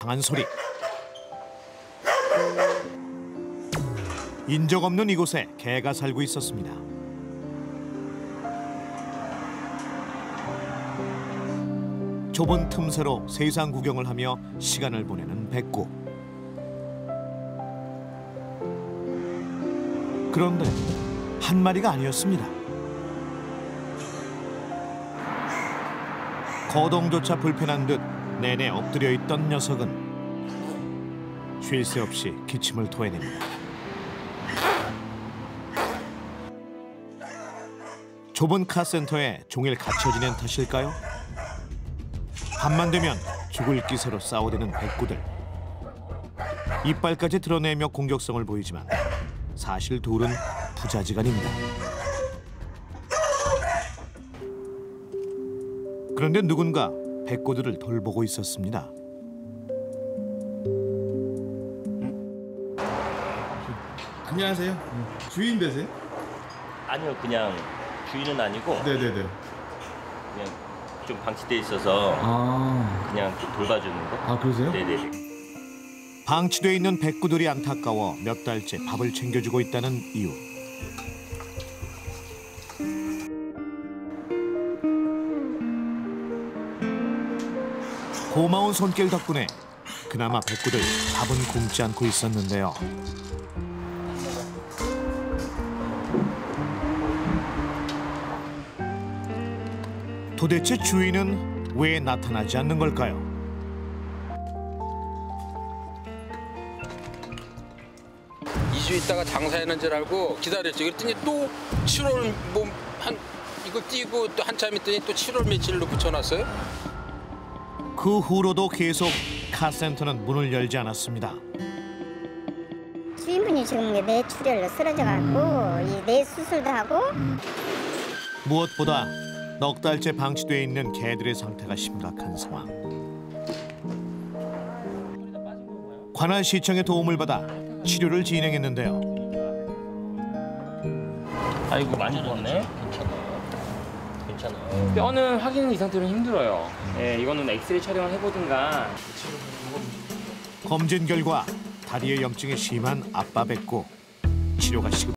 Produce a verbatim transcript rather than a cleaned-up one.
이상한 소리. 인적 없는 이곳에 개가 살고 있었습니다. 좁은 틈새로 세상 구경을 하며 시간을 보내는 백구. 그런데 한 마리가 아니었습니다. 거동조차 불편한 듯 내내 엎드려 있던 녀석은 쉴 새 없이 기침을 토해냅니다. 좁은 카센터에 종일 갇혀 지낸 탓일까요? 밤만 되면 죽을 기세로 싸워대는 백구들. 이빨까지 드러내며 공격성을 보이지만 사실 둘은 부자지간입니다. 그런데 누군가 백구들을 돌보고 있었습니다. 안녕하세요. 주인 되세요? 아니요, 그냥 주인은 아니고 네네네. 그냥 좀 방치돼 있어서 아, 그냥 좀 돌봐주는 거. 아 그러세요? 네네네. 방치돼 있는 백구들이 안타까워 몇 달째 밥을 챙겨주고 있다는 이유. 고마운 손길 덕분에 그나마 백구들 밥은 굶지 않고 있었는데요. 도대체 주인은 왜 나타나지 않는 걸까요? 이 주 있다가 장사하는 줄 알고 기다렸지. 그랬더니 또 칠월 뭐 한 이걸 띄고 또 한참 있더니 또 칠월 며칠로 붙여놨어요. 그 후로도 계속 카센터는 문을 열지 않았습니다. 주인분이 지금 뇌출혈로 쓰러져갖고 이 뇌 수술도 하고. 무엇보다 넉 달째 방치돼 있는 개들의 상태가 심각한 상황. 관할시청의 도움을 받아 치료를 진행했는데요. 아이고, 많이 죽었네. 괜찮아요. 괜찮아요. 뼈는 확인 이 상태로 힘들어요. 예, 이거는 엑스레이 촬영을 해보든가. 검진 결과 다리의 염증이 심한 아빠 백구. 치료가 시급.